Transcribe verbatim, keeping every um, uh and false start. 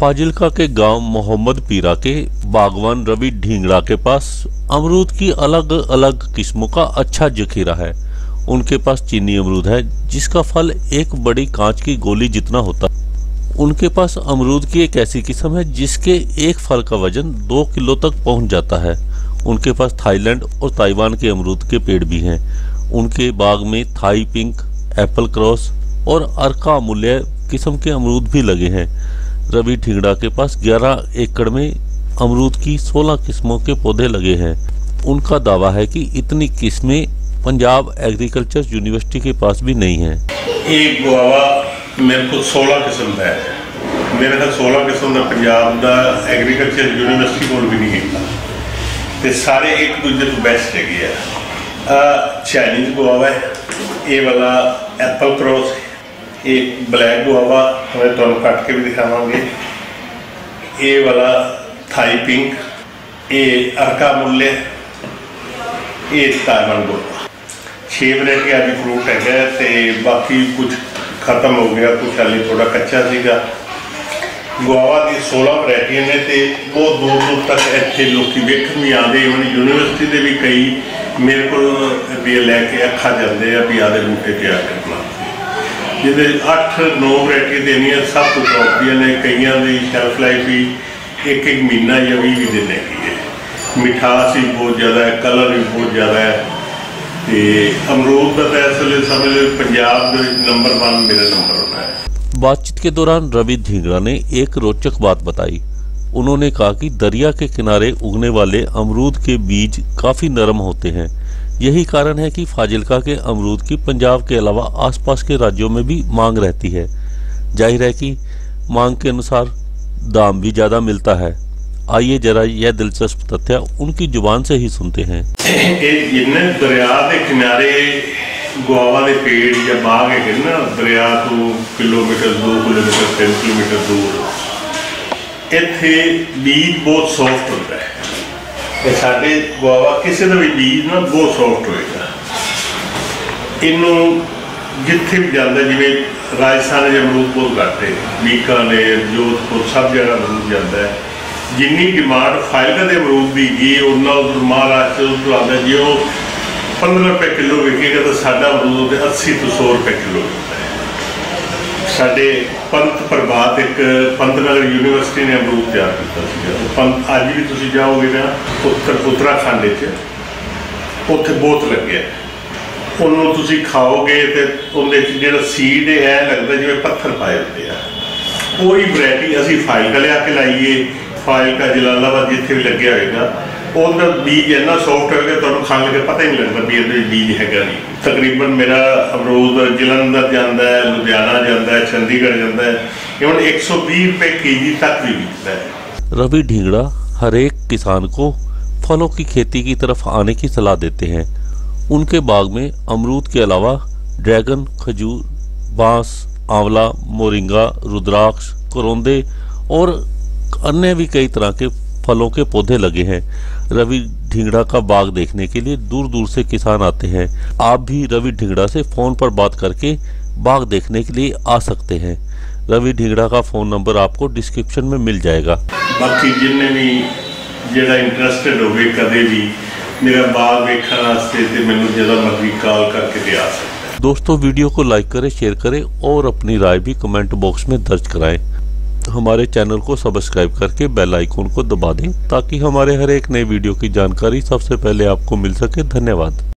फाजिल्का के गांव मोहम्मद पीरा के बागवान रवि ढींगरा के पास अमरूद की अलग अलग किस्मों का अच्छा जखीरा है। उनके पास चीनी अमरूद है जिसका फल एक बड़ी कांच की गोली जितना होता है। उनके पास अमरूद की एक ऐसी किस्म है जिसके एक फल का वजन दो किलो तक पहुंच जाता है। उनके पास थाईलैंड और ताइवान के अमरूद के पेड़ भी हैं। उनके बाग में थाई पिंक, एप्पल क्रॉस और अर्का अमूल्य किस्म के अमरूद भी लगे हैं। रवि ढींगरा के पास ग्यारह एकड़ में अमरूद की सोलह किस्मों के पौधे लगे हैं। उनका दावा है कि इतनी किस्में पंजाब एग्रीकल्चर यूनिवर्सिटी के पास भी नहीं है। एक गुआवा मेरे को सोलह किस्म का है। मेरे ख्याल सोलह किस्म का पंजाब का एग्रीकल्चर यूनिवर्सिटी को भी नहीं है, तो सारे एक दूसरे तो बेस्ट है। चाइनीज गुआवा है, ये वाला एप्पल क्रॉस, एक ब्लैक गुआवा हमें तुम कट के भी दिखावांगे, ये वाला थाई पिंक, ये अर्का मूल्य, ये ताइवान गुआवा। छे वैरायटी अभी फ्रूट है, तो बाकी कुछ खत्म हो गया, कुछ हाले थोड़ा कच्चा सीगा। गुआवा की सोलह वैरायटियां ने, तो बहुत दूर दूर तक इतने लोग वेखन भी आते, यूनिवर्सिटी के भी कई मेरे को भी लैके अखा जाते हैं भी आधे बूटे तैयार करना। जिसे अठ नौ वैरायटी देनिया सब तो टॉप ने, कई की शैल्फ लाइफ भी एक एक महीना या भी भी देने की है। मिठास भी बहुत ज़्यादा है, कलर भी बहुत ज़्यादा है। तो अमरूद का तो इस वे समझ लो पंजाब नंबर वन मेरा नंबर होना है। बातचीत के दौरान रवि ढींगरा ने एक रोचक बात बताई। उन्होंने कहा कि दरिया के किनारे उगने वाले अमरूद के बीज काफ़ी नरम होते हैं। यही कारण है कि फाजिल्का के अमरूद की पंजाब के अलावा आसपास के राज्यों में भी मांग रहती है। जाहिर है कि मांग के अनुसार दाम भी ज़्यादा मिलता है। आइए जरा यह दिलचस्प तथ्य उनकी जुबान से ही सुनते हैं। इन दरिया के किनारे गुआवा के पेड़ या बाग है ना, दरिया तो किलोमीटर दो किलोमीटर तीन किलोमीटर दूर, इत्थे बीज बहुत सॉफ्ट होता है। साढ़े गुआवा किसी का भी बीज ना बहुत सॉफ्ट होएगा। इनू जिथे भी जाता, जिमें राजस्थान में अमरूद बहुत घट है, बीकानेर, जोधपुर सब जगह अमरूद जाता है। जिन्नी डिमांड फाजिल्का के अमरूद की जी उन्ना उधर महाराष्ट्र उधर आता, जी वो पंद्रह रुपये किलो विकेगा, तो साडा अमरूद अस्सी तो सौ रुपये किलो मिलता है। साडे पंत प्रभात एक पंतनगर यूनिवर्सिटी ने अमरूद तैयार किया। पंत अज भी तुम जाओगे ना उत्तर उत्तराखंड उत्थे बहुत लगे, उन्होंने तुम खाओगे तो उन्हें जो सीड है लगता जिमें पत्थर पाए होते हैं। वही वैरायटी असी फाजिल्का लिया के लाइए, फाजिल्का जलालाबाद जिथे भी लगे होगा, उधर बीज इन्ना सॉफ्ट होगा तो खाने लगे पता ही नहीं लगता भी ये बीज है नहीं। तकरीबन मेरा अमरूद जलंधर जाता है, लुधियाना जाता है, चंडीगढ़ जाता है, इवन एक सौ बीस रुपये के जी तक भी बिकता है। रवि ढींगरा हर एक किसान को फलों की खेती की तरफ आने की सलाह देते हैं। उनके बाग में अमरूद के अलावा ड्रैगन, खजूर, बांस, आंवला, मोरिंगा, रुद्राक्ष, करौंदे और अन्य भी कई तरह के फलों के पौधे लगे हैं। रवि ढींगरा का बाग देखने के लिए दूर दूर से किसान आते हैं। आप भी रवि ढींगरा से फोन पर बात करके बाग देखने के लिए आ सकते हैं। रवि ढींगरा का फोन नंबर आपको डिस्क्रिप्शन में मिल जाएगा। बाकी जिन्हें भी जो इंटरस्टेड हो कदे भी मेरा बाग देखने वास्ते ते मैनूं जदा मर्जी कॉल करके दे आ सकते हैं। दोस्तों वीडियो को लाइक करें, शेयर करें और अपनी राय भी कमेंट बॉक्स में दर्ज कराएं। हमारे चैनल को सब्सक्राइब करके बेल आइकन को दबा दें ताकि हमारे हर एक नए वीडियो की जानकारी सबसे पहले आपको मिल सके। धन्यवाद।